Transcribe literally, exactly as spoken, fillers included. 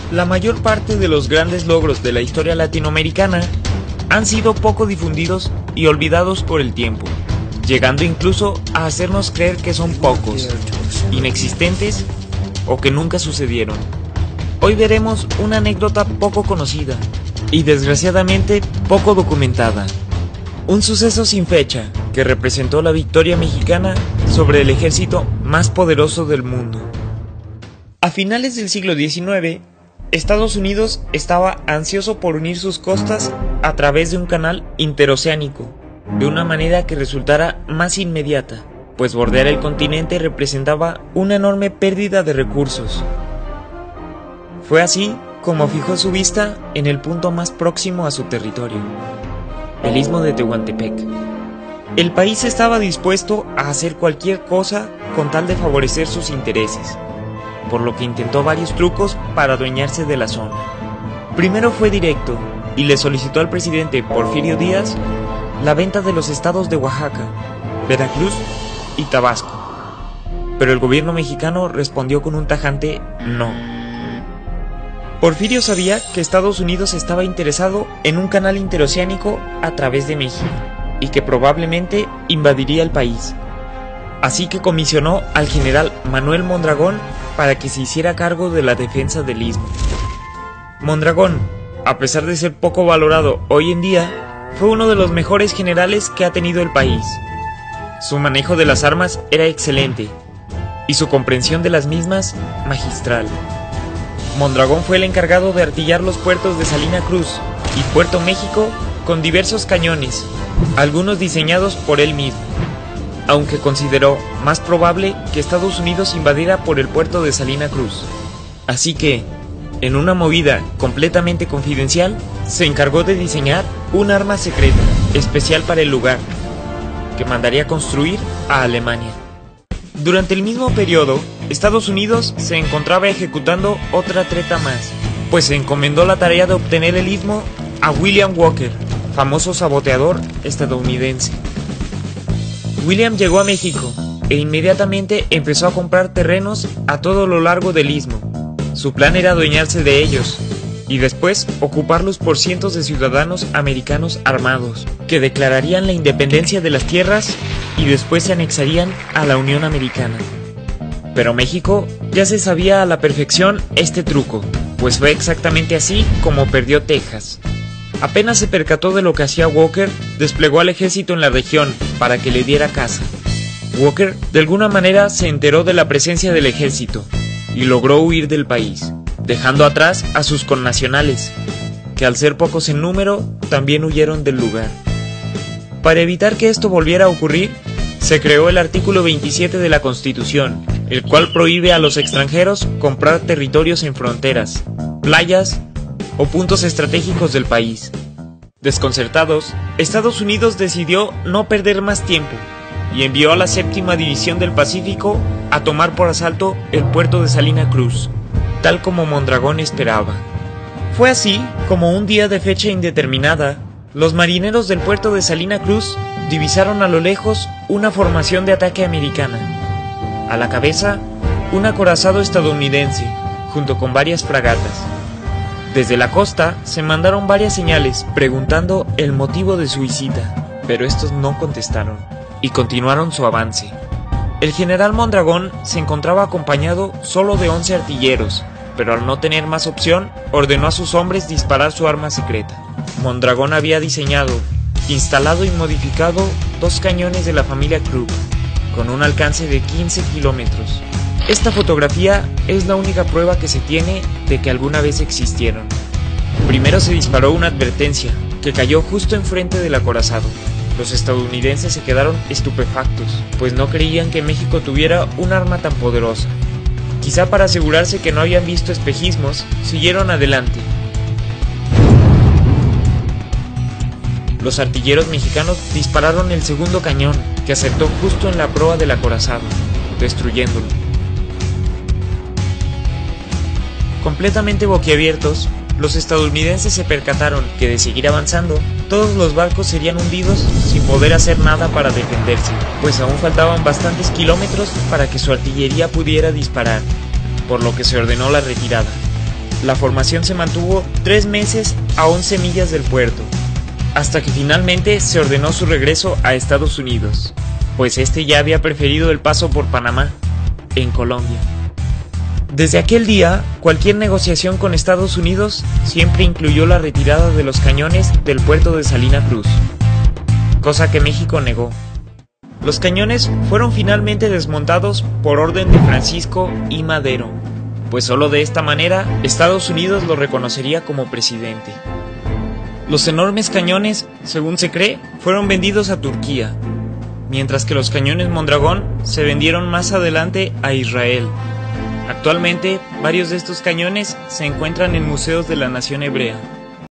La mayor parte de los grandes logros de la historia latinoamericana han sido poco difundidos y olvidados por el tiempo, llegando incluso a hacernos creer que son pocos, inexistentes o que nunca sucedieron. Hoy veremos una anécdota poco conocida y desgraciadamente poco documentada. Un suceso sin fecha que representó la victoria mexicana sobre el ejército más poderoso del mundo. A finales del siglo diecinueve, Estados Unidos estaba ansioso por unir sus costas a través de un canal interoceánico, de una manera que resultara más inmediata, pues bordear el continente representaba una enorme pérdida de recursos. Fue así como fijó su vista en el punto más próximo a su territorio, el Istmo de Tehuantepec. El país estaba dispuesto a hacer cualquier cosa con tal de favorecer sus intereses, por lo que intentó varios trucos para adueñarse de la zona. Primero fue directo y le solicitó al presidente Porfirio Díaz la venta de los estados de Oaxaca, Veracruz y Tabasco, pero el gobierno mexicano respondió con un tajante no. Porfirio sabía que Estados Unidos estaba interesado en un canal interoceánico a través de México y que probablemente invadiría el país, así que comisionó al general Manuel Mondragón para que se hiciera cargo de la defensa del istmo. Mondragón, a pesar de ser poco valorado hoy en día, fue uno de los mejores generales que ha tenido el país. Su manejo de las armas era excelente y su comprensión de las mismas magistral. Mondragón fue el encargado de artillar los puertos de Salina Cruz y Puerto México con diversos cañones, algunos diseñados por él mismo, aunque consideró más probable que Estados Unidos invadiera por el puerto de Salina Cruz. Así que, en una movida completamente confidencial, se encargó de diseñar un arma secreta, especial para el lugar, que mandaría construir a Alemania. Durante el mismo periodo, Estados Unidos se encontraba ejecutando otra treta más, pues se encomendó la tarea de obtener el istmo a William Walker, famoso saboteador estadounidense. William llegó a México e inmediatamente empezó a comprar terrenos a todo lo largo del istmo. Su plan era adueñarse de ellos y después ocuparlos por cientos de ciudadanos americanos armados, que declararían la independencia de las tierras y después se anexarían a la Unión Americana. Pero México ya se sabía a la perfección este truco, pues fue exactamente así como perdió Texas. Apenas se percató de lo que hacía Walker, desplegó al ejército en la región para que le diera caza. Walker de alguna manera se enteró de la presencia del ejército y logró huir del país, dejando atrás a sus connacionales, que al ser pocos en número también huyeron del lugar. Para evitar que esto volviera a ocurrir, se creó el artículo veintisiete de la Constitución, el cual prohíbe a los extranjeros comprar territorios en fronteras, playas o puntos estratégicos del país. Desconcertados, Estados Unidos decidió no perder más tiempo y envió a la séptima División del Pacífico a tomar por asalto el puerto de Salina Cruz, tal como Mondragón esperaba. Fue así como un día de fecha indeterminada, los marineros del puerto de Salina Cruz divisaron a lo lejos una formación de ataque americana. A la cabeza, un acorazado estadounidense, junto con varias fragatas. Desde la costa se mandaron varias señales preguntando el motivo de su visita, pero estos no contestaron y continuaron su avance. El general Mondragón se encontraba acompañado solo de once artilleros, pero al no tener más opción, ordenó a sus hombres disparar su arma secreta. Mondragón había diseñado, instalado y modificado dos cañones de la familia Krupp, con un alcance de quince kilómetros. Esta fotografía es la única prueba que se tiene de que alguna vez existieron. Primero se disparó una advertencia, que cayó justo enfrente del acorazado. Los estadounidenses se quedaron estupefactos, pues no creían que México tuviera un arma tan poderosa. Quizá para asegurarse que no habían visto espejismos, siguieron adelante. Los artilleros mexicanos dispararon el segundo cañón, que acertó justo en la proa del acorazado, destruyéndolo. Completamente boquiabiertos, los estadounidenses se percataron que de seguir avanzando, todos los barcos serían hundidos sin poder hacer nada para defenderse, pues aún faltaban bastantes kilómetros para que su artillería pudiera disparar, por lo que se ordenó la retirada. la formación se mantuvo tres meses a once millas del puerto, hasta que finalmente se ordenó su regreso a Estados Unidos, pues este ya había preferido el paso por Panamá, en Colombia. Desde aquel día, cualquier negociación con Estados Unidos siempre incluyó la retirada de los cañones del puerto de Salina Cruz, cosa que México negó. Los cañones fueron finalmente desmontados por orden de Francisco I. Madero, pues solo de esta manera Estados Unidos lo reconocería como presidente. Los enormes cañones, según se cree, fueron vendidos a Turquía, mientras que los cañones Mondragón se vendieron más adelante a Israel. Actualmente, varios de estos cañones se encuentran en museos de la nación hebrea.